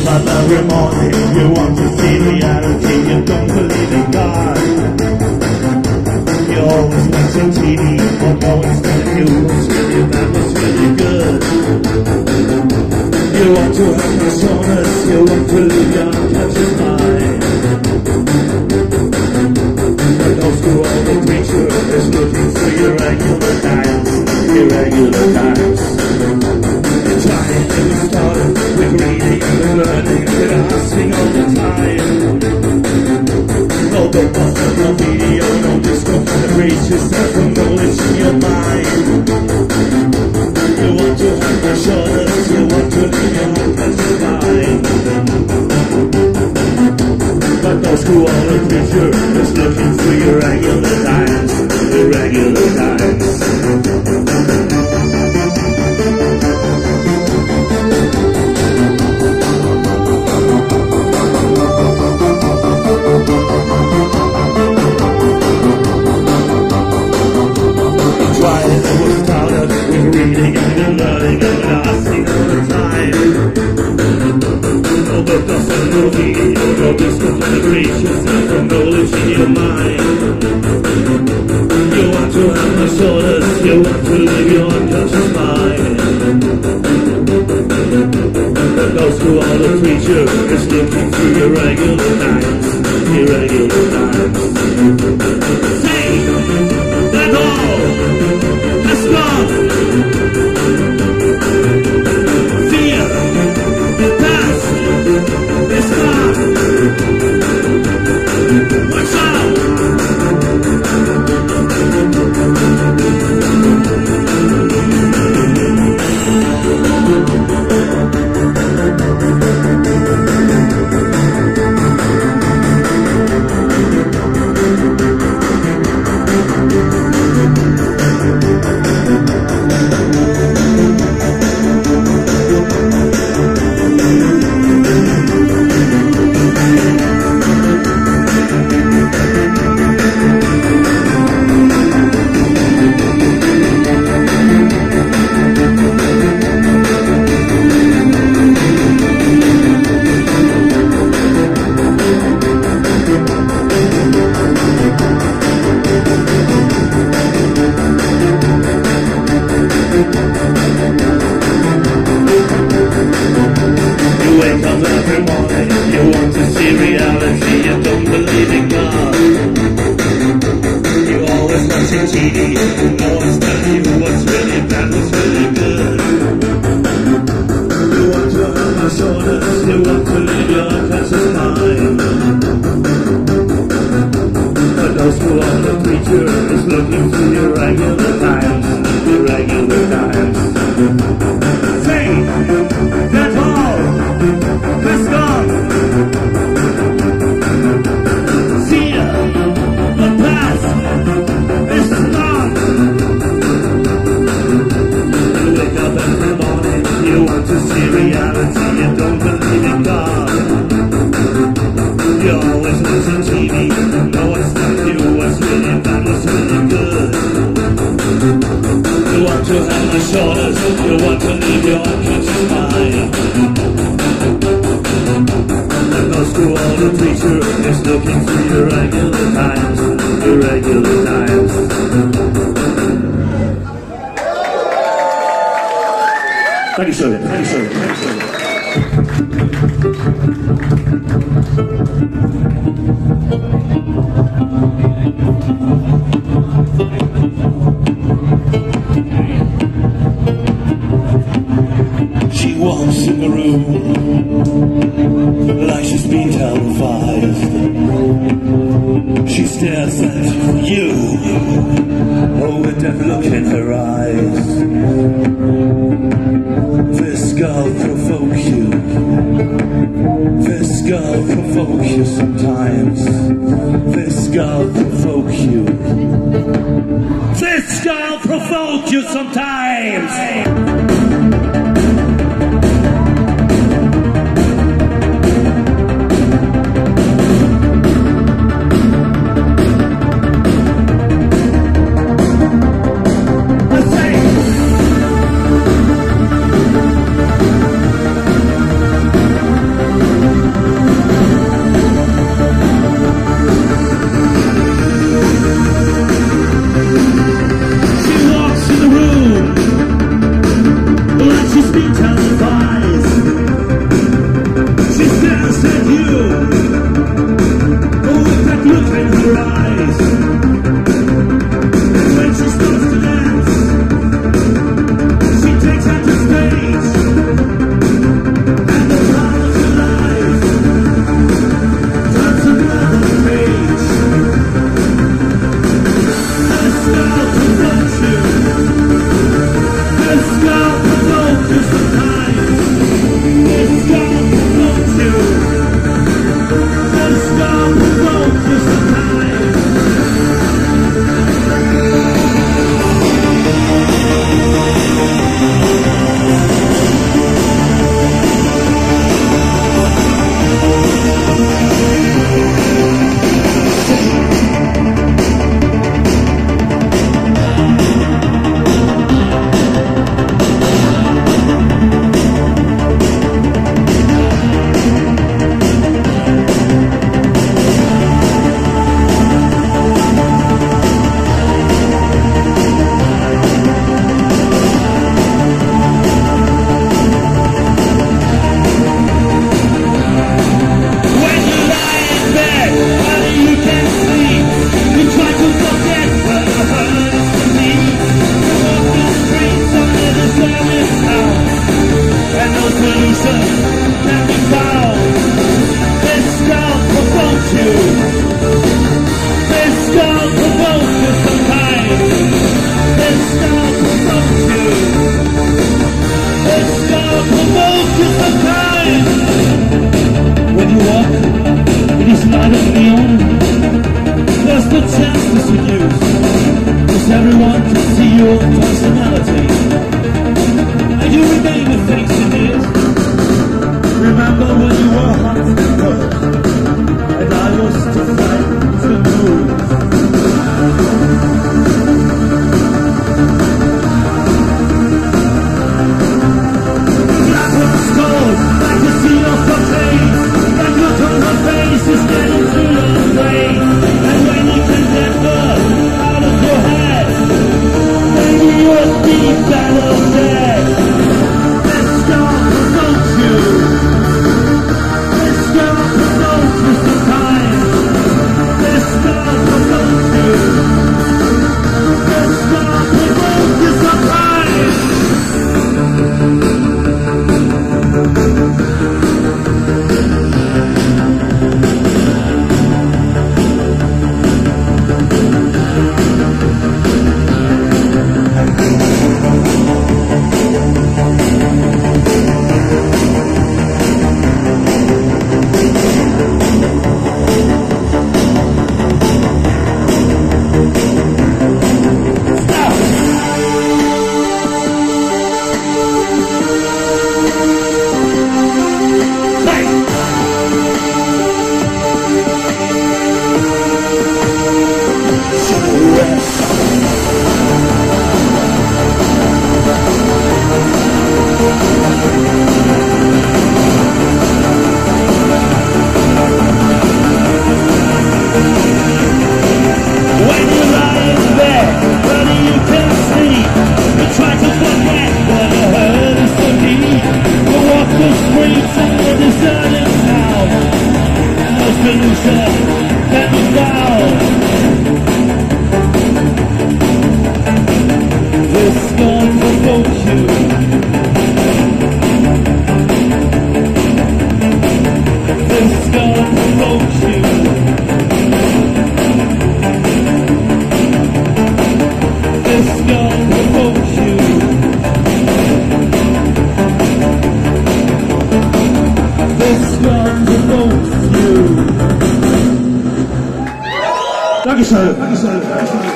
up every morning, you want to see reality, you don't believe in God. You're always watching TV, but no one's telling you what's really bad, what's really good. You want to have personas, you want to live your unconscious mind. But those who are the preacher is looking for irregular times, irregular times. Trying to start with reading and learning, with asking all the time. No books, no video, no disco, raise yourself from knowledge in your mind. You want to have the shoulders, you want to live your unconscious mind. But those who are the preacher is looking for irregular times, irregular times. Reading and learning and asking all the time. No book, no video, no disco, no reach yourself from knowledge in your mind. You want to have the shoulders, you want to live your unconscious mind. But those who are the preacher is looking through irregular times, irregular times. Say that all has gone. Thank you, sir. Thank you, sir. Thank you, sir. She walks in the room like she's been televised. She stares at you, oh, a death look in her eyes. This girl provoke you. This girl provoke you sometimes. This girl provoke you. This girl provoke you sometimes. everyone can see your personality, and you remain a face in it. Remember when you were hot and cold, and I was to fight to move. That was cold, I can see your face. That look on her face is getting through your brain. And when you can get her out of your head, maybe you're deep and all dead. This girl provokes you. This girl provokes you sometimes. This girl provokes you. This girl provokes you sometimes. Dankeschön.